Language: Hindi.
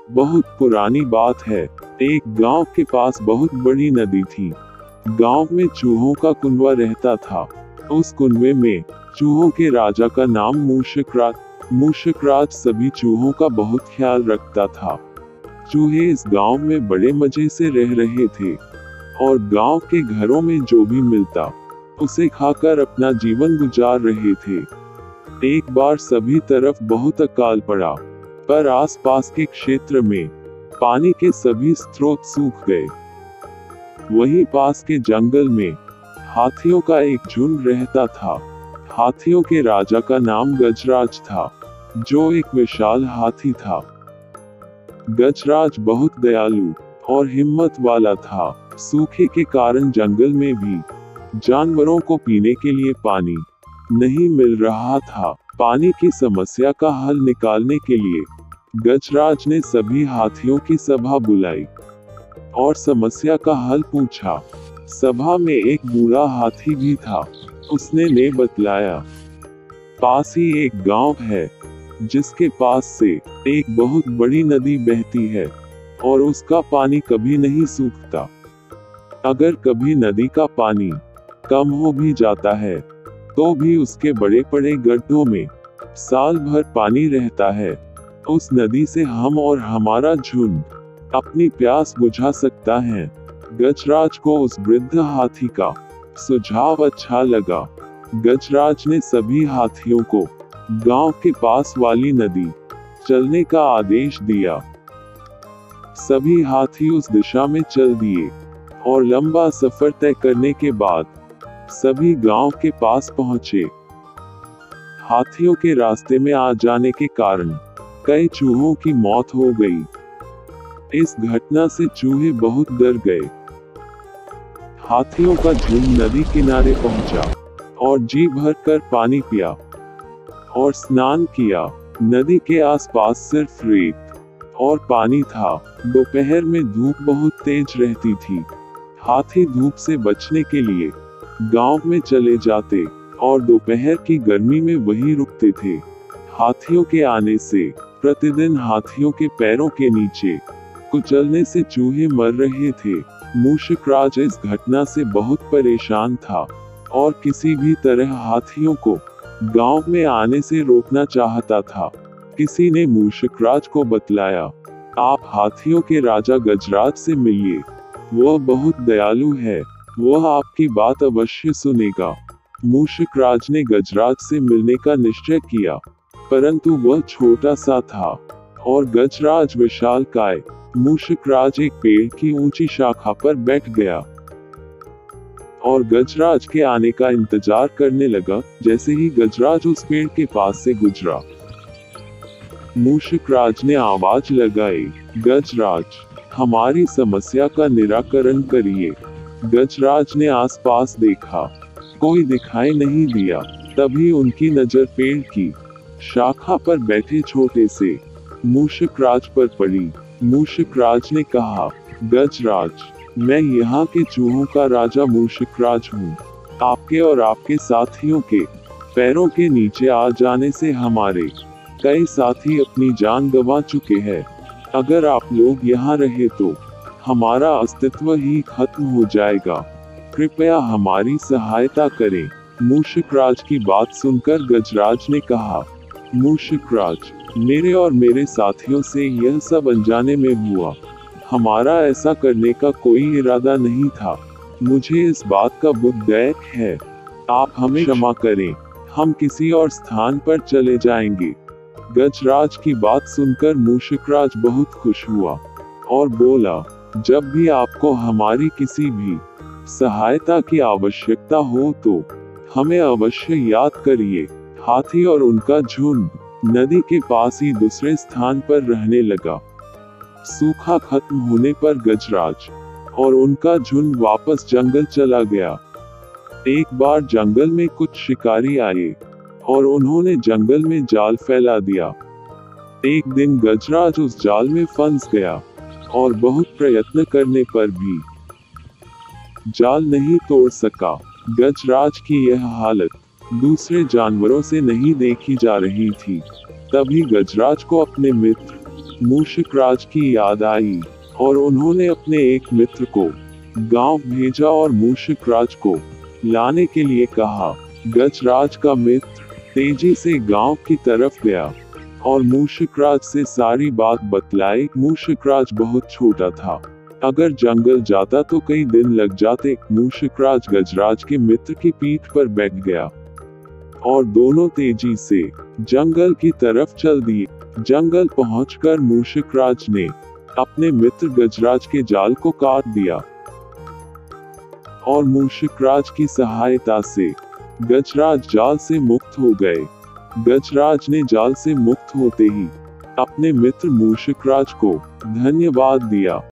बहुत पुरानी बात है। एक गांव के पास बहुत बड़ी नदी थी। गांव में चूहों का कुनवा रहता था। उस कुनवे में चूहों के राजा का नाम मूषक राज सभी चूहों का बहुत ख्याल रखता था। चूहे इस गांव में बड़े मजे से रह रहे थे और गांव के घरों में जो भी मिलता उसे खाकर अपना जीवन गुजार रहे थे। एक बार सभी तरफ बहुत अकाल पड़ा, पर आसपास के क्षेत्र में पानी के सभी स्रोत सूख गए। वहीं पास के जंगल में हाथियों का एक झुंड रहता था। हाथियों के राजा का नाम गजराज था, जो एक विशाल हाथी था। गजराज बहुत दयालु और हिम्मत वाला था। सूखे के कारण जंगल में भी जानवरों को पीने के लिए पानी नहीं मिल रहा था। पानी की समस्या का हल निकालने के लिए गजराज ने सभी हाथियों की सभा बुलाई और समस्या का हल पूछा। सभा में एक बूढ़ा हाथी भी था। उसने बतलाया, पास ही एक गांव है जिसके पास से एक बहुत बड़ी नदी बहती है और उसका पानी कभी नहीं सूखता। अगर कभी नदी का पानी कम हो भी जाता है तो भी उसके बड़े बड़े गड्ढों में साल भर पानी रहता है। उस नदी से हम और हमारा झुंड अपनी प्यास बुझा सकता है। गजराज को उस वृद्ध हाथी का सुझाव अच्छा लगा। गजराज ने सभी हाथियों को गांव के पास वाली नदी चलने का आदेश दिया। सभी हाथी उस दिशा में चल दिए और लंबा सफर तय करने के बाद सभी गांव के पास पहुंचे। हाथियों के रास्ते में आ जाने के कारण कई चूहों की मौत हो गई। इस घटना से चूहे बहुत डर गए। हाथियों का झुंड नदी किनारे पहुंचा और जी भर कर पानी पिया और स्नान किया। नदी के आसपास सिर्फ रेत और पानी था। दोपहर में धूप बहुत तेज रहती थी। हाथी धूप से बचने के लिए गांव में चले जाते और दोपहर की गर्मी में वहीं रुकते थे। हाथियों के आने से प्रतिदिन हाथियों के पैरों के नीचे कुचलने से चूहे मर रहे थे। मूषक राज इस घटना से बहुत परेशान था और किसी भी तरह हाथियों को गांव में आने से रोकना चाहता था। किसी ने मूषक राज को बतलाया, आप हाथियों के राजा गजराज से मिलिए, वह बहुत दयालु है, वह आपकी बात अवश्य सुनेगा। मूषक राज ने गजराज से मिलने का निश्चय किया, परंतु वह छोटा सा था और गजराज विशालकाय। मूषक राज एक पेड़ की ऊंची शाखा पर बैठ गया और गजराज के आने का इंतजार करने लगा। जैसे ही गजराज उस पेड़ के पास से गुजरा, मूषक राज ने आवाज लगाई, गजराज, हमारी समस्या का निराकरण करिए। गजराज ने आसपास देखा, कोई दिखाई नहीं दिया। तभी उनकी नजर पेड़ की शाखा पर बैठे छोटे से मूषक राज पर पड़ी। मूषक राज ने कहा, गजराज, मैं यहाँ के चूहों का राजा मूषक राज हूँ। आपके और आपके साथियों के पैरों के नीचे आ जाने से हमारे कई साथी अपनी जान गंवा चुके हैं। अगर आप लोग यहाँ रहे तो हमारा अस्तित्व ही खत्म हो जाएगा। कृपया हमारी सहायता करें। मूषक राज की बात सुनकर गजराज ने कहा, मूषक राज, मेरे और मेरे साथियों से यह सब अनजाने में हुआ। हमारा ऐसा करने का कोई इरादा नहीं था। मुझे इस बात का बोध है। आप हमें क्षमा करें। हम किसी और स्थान पर चले जाएंगे। गजराज की बात सुनकर मूषक राज बहुत खुश हुआ और बोला, जब भी आपको हमारी किसी भी सहायता की आवश्यकता हो तो हमें अवश्य याद करिए। हाथी और उनका झुंड नदी के पास ही दूसरे स्थान पर रहने लगा। सूखा खत्म होने पर गजराज और उनका झुंड वापस जंगल चला गया। एक बार जंगल में कुछ शिकारी आए और उन्होंने जंगल में जाल फैला दिया। एक दिन गजराज उस जाल में फंस गया और बहुत प्रयत्न करने पर भी जाल नहीं तोड़ सका। गजराज की यह हालत दूसरे जानवरों से नहीं देखी जा रही थी। तभी गजराज को अपने मित्र मूषकराज की याद आई और उन्होंने अपने एक मित्र को गांव भेजा और मूषकराज को लाने के लिए कहा। गजराज का मित्र तेजी से गांव की तरफ गया और मूषकराज से सारी बात बतलाई। मूषकराज बहुत छोटा था, अगर जंगल जाता तो कई दिन लग जाते। मूषकराज गजराज के मित्र की पीठ पर बैठ गया और दोनों तेजी से जंगल की तरफ चल दिए। जंगल पहुंचकर मूषकराज ने अपने मित्र गजराज के जाल को काट दिया और मूषकराज की सहायता से गजराज जाल से मुक्त हो गए। गजराज ने जाल से मुक्त होते ही अपने मित्र मूषकराज को धन्यवाद दिया।